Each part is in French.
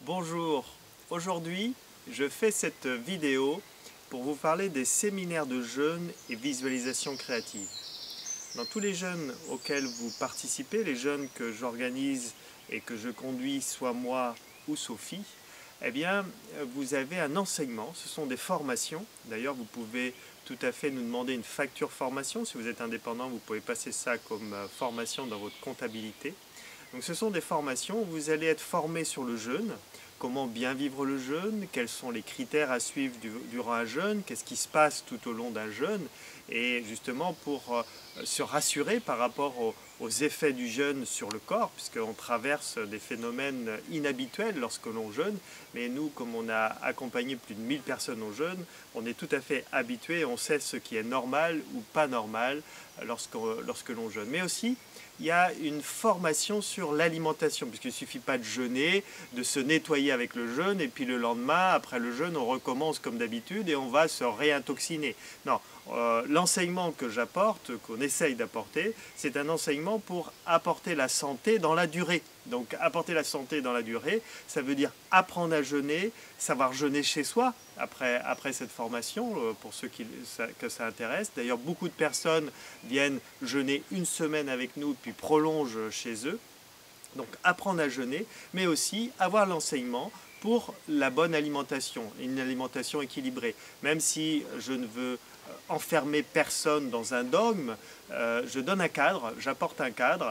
Bonjour, aujourd'hui je fais cette vidéo pour vous parler des séminaires de jeûne et visualisation créative. Dans tous les jeûnes auxquels vous participez, les jeûnes que j'organise et que je conduis, soit moi ou Sophie, eh bien vous avez un enseignement, ce sont des formations. D'ailleurs vous pouvez tout à fait nous demander une facture formation. Si vous êtes indépendant, vous pouvez passer ça comme formation dans votre comptabilité. Donc ce sont des formations où vous allez être formé sur le jeûne, comment bien vivre le jeûne, quels sont les critères à suivre durant un jeûne, qu'est-ce qui se passe tout au long d'un jeûne, et justement pour se rassurer par rapport aux effets du jeûne sur le corps, puisqu'on traverse des phénomènes inhabituels lorsque l'on jeûne, mais nous, comme on a accompagné plus de 1000 personnes au jeûne, on est tout à fait habitué, on sait ce qui est normal ou pas normal lorsque l'on jeûne. Mais aussi, il y a une formation sur l'alimentation, puisqu'il ne suffit pas de jeûner, de se nettoyer avec le jeûne, et puis le lendemain, après le jeûne, on recommence comme d'habitude et on va se réintoxiner. Non, l'enseignement que j'apporte, qu'on essaye d'apporter, c'est un enseignement pour apporter la santé dans la durée. Donc apporter la santé dans la durée, ça veut dire apprendre à jeûner, savoir jeûner chez soi après cette formation, pour ceux que ça intéresse. D'ailleurs, beaucoup de personnes viennent jeûner une semaine avec nous, puis prolongent chez eux. Donc apprendre à jeûner, mais aussi avoir l'enseignement pour la bonne alimentation, une alimentation équilibrée. Même si je ne veux enfermer personne dans un dogme, je donne un cadre, j'apporte un cadre,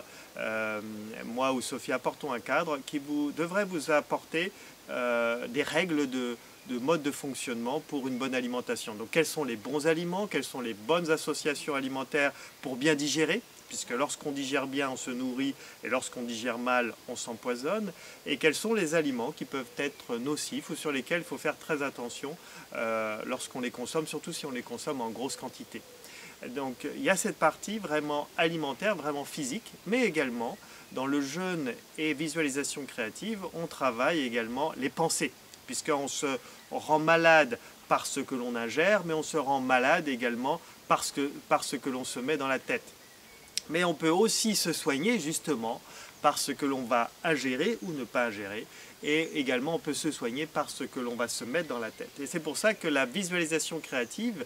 moi ou Sophie apportons un cadre qui devrait vous apporter des règles de mode de fonctionnement pour une bonne alimentation. Donc quels sont les bons aliments, quelles sont les bonnes associations alimentaires pour bien digérer, puisque lorsqu'on digère bien, on se nourrit, et lorsqu'on digère mal, on s'empoisonne, et quels sont les aliments qui peuvent être nocifs ou sur lesquels il faut faire très attention lorsqu'on les consomme, surtout si on les consomme en grosse quantité. Donc il y a cette partie vraiment alimentaire, vraiment physique, mais également dans le jeûne et visualisation créative, on travaille également les pensées, puisqu'on se rend malade par ce que l'on ingère, mais on se rend malade également par ce que l'on se met dans la tête. Mais on peut aussi se soigner justement par ce que l'on va ingérer ou ne pas ingérer. Et également, on peut se soigner par ce que l'on va se mettre dans la tête. Et c'est pour ça que la visualisation créative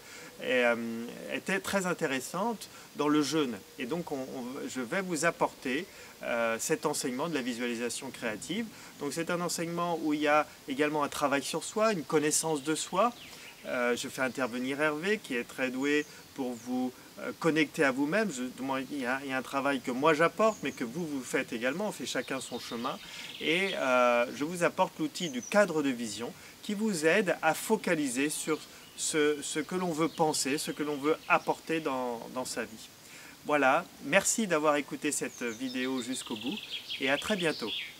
était très intéressante dans le jeûne. Et donc, je vais vous apporter cet enseignement de la visualisation créative. Donc, c'est un enseignement où il y a également un travail sur soi, une connaissance de soi. Je fais intervenir Hervé, qui est très doué pour vous connecter à vous-même. Il y a un travail que moi j'apporte, mais que vous faites également. On fait chacun son chemin. Et je vous apporte l'outil du cadre de vision qui vous aide à focaliser sur ce que l'on veut penser, ce que l'on veut apporter dans sa vie. Voilà, merci d'avoir écouté cette vidéo jusqu'au bout et à très bientôt.